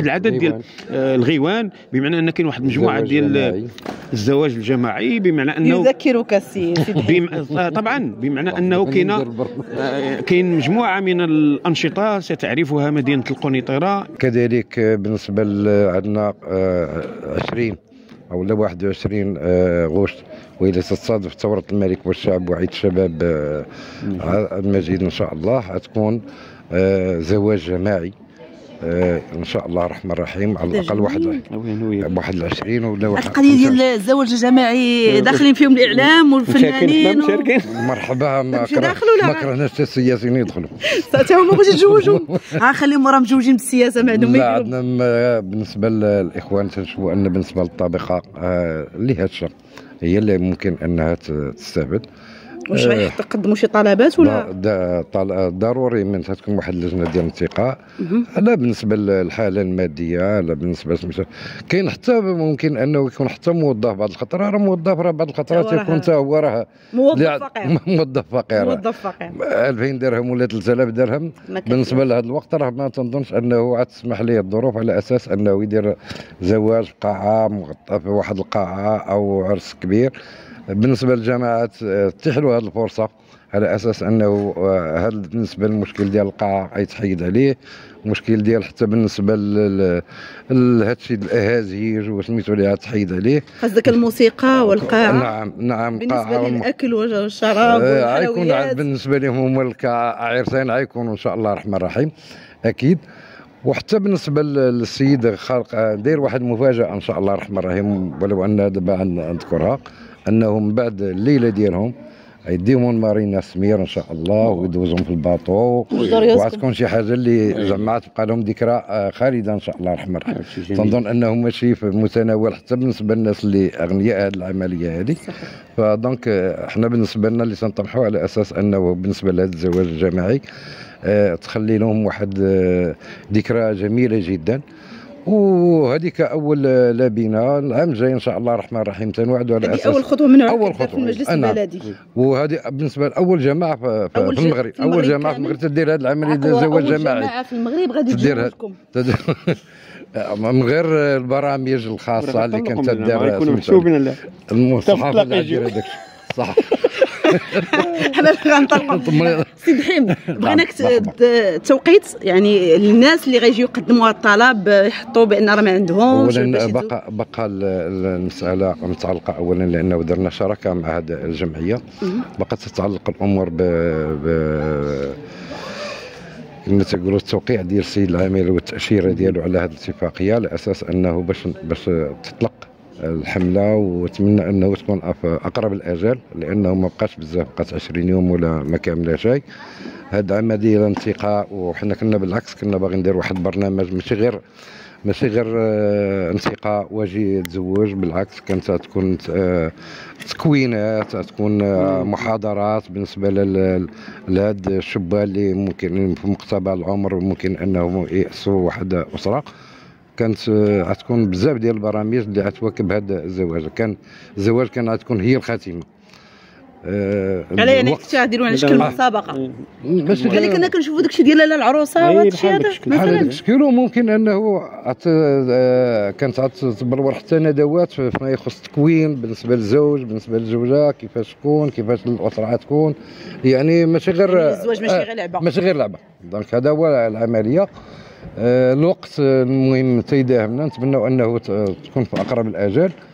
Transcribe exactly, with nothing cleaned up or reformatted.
واحد العدد ديال آه الغيوان، بمعنى ان كاين واحد المجموعه ديال الزواج الجماعي، بمعنى انه يذكرك السي بم... طبعا بمعنى انه كاين كاين مجموعه من الانشطه ستعرفها مدينه القنيطره. كذلك بالنسبه عندنا عشرين او لا واحد وعشرين غشت، والى تتصادف ثوره الملك والشعب وعيد الشباب المجيد ان شاء الله غتكون زواج جماعي ان شاء الله الرحمن الرحيم، على الاقل واحد واحد العشرين ولا واحد. القضيه ديال الزواج الجماعي داخلين فيهم الاعلام والفنانين مشاركين. مرحبا، ما ما كرهناش حتى السياسيين يدخلوا حتى هما بغاو يتزوجوا. ها خليهم راه مجوجين بالسياسه معلومه. لا عندنا بالنسبه للاخوان تنشوفوا ان بالنسبه للطبقه اللي هادشه هي اللي ممكن انها تستعبد. واش غيقدموا شي طلبات ولا ضروري من تكون واحد اللجنه ديال الانتقاء؟ لا بالنسبه للحاله الماديه، لا بالنسبه سميتو كاين حتى ممكن انه يكون حتى موظف بعض الخطرات، راه موظف راه بعض الخطرات يكون حتى هو راه موظف فقير موظف فقير موظف فقير ألفين درهم ولا ثلاثة آلاف درهم بالنسبه لهذا الوقت راه ما تنظنش انه غتسمح ليه الظروف على اساس انه يدير زواج في قاعه مغطاه في واحد القاعه او عرس كبير. بالنسبه للجماعات تحلوا هذه الفرصه على اساس انه هذا بالنسبه للمشكل ديال القاعه غيتحيد عليه، المشكل ديال حتى بالنسبه لهذا الشيء الاهازيج وسميتو ليها تحيد عليه. قصدك الموسيقى والقاعه؟ نعم نعم. بالنسبه للاكل والشراب والحلويات غيكون بالنسبه لهم هما العرسان غيكونوا ان شاء الله الرحمن الرحيم اكيد. وحتى بالنسبه للسيد خالق داير واحد المفاجاه ان شاء الله الرحمن الرحيم، ولو ان دابا نذكرها، انه من بعد الليله ديالهم يديهم المارينا سمير ان شاء الله ويدوزهم في الباطو، وغتكون شي حاجه اللي زعما تبقى لهم ذكرى خالده ان شاء الله الرحمن الرحيم. تنظن انه ماشي في متناول حتى بالنسبه للناس اللي اغنياء هذه العمليه هذه. فدونك احنا بالنسبه لنا اللي تنطمحوا على اساس انه بالنسبه لهذا الزواج الجماعي اه تخلي لهم واحد اه ذكرى جميله جدا. وهذيك اول لبنه العام الجاي ان شاء الله الرحمن الرحيم تنوعدوا على اساس اول خطوه من اول خطوه في المجلس البلدي. وهذه بالنسبه لاول جماعه في, في, في المغرب، اول جماعه في المغرب تدير هذه العمليه ديال الزواج الجماعي. اول جماعه في المغرب غادي تجوزكم من غير البرامج الخاصه اللي كانت تدار يكونوا محسوبين المصحف اللي غادير هذاك صح. حنا غنطلقوا سيد حمد، بغيناك التوقيت يعني الناس اللي غيجيو يقدموا الطلب يحطوا بان راه ما عندهمش. اولا بقى بقى المساله متعلقه اولا لانه درنا شراكه مع هذه الجمعيه، بقى تتعلق الامور ب, ب... كما تقولوا التوقيع ديال السيد العامل والتاشيره ديالو على هذه الاتفاقيه، على اساس انه باش باش تطلق الحمله، واتمنى انه تكون في اقرب الاجال لانه ما بقاش بزاف، بقات عشرين يوم ولا ما كامله شيء. هاد عمليه الانتقاء وحنا كنا بالعكس كنا باغي ندير واحد البرنامج ماشي غير ماشي غير انتقاء واجي تزوج، بالعكس كانت تكون تكوينات، تكون محاضرات بالنسبه لهاد الشبان اللي ممكن في مقتبل العمر ممكن انهم يأسسوا واحد اسره. كانت غتكون بزاف ديال البرامج اللي غتواكب هذا الزواج. كان الزواج كان غتكون هي الخاتمه. أه على يعني كنتو غديروا على شكل مسابقه ماشي غير كنا كنشوفوا داكشي ديال العروسه وهذا الشيء هذا مثلا شكلو ممكن انه كانت غتبلور حتى ندوات فيما يخص التكوين بالنسبه للزوج، بالنسبه للزوجه كيفاش تكون، كيفاش الاسره تكون، يعني ماشي غير الزواج ماشي غير لعبه ماشي غير لعبه. دونك هذا هو العمليه. الوقت المهم تيداهمنا، نتمنوا انه تكون في اقرب الاجال.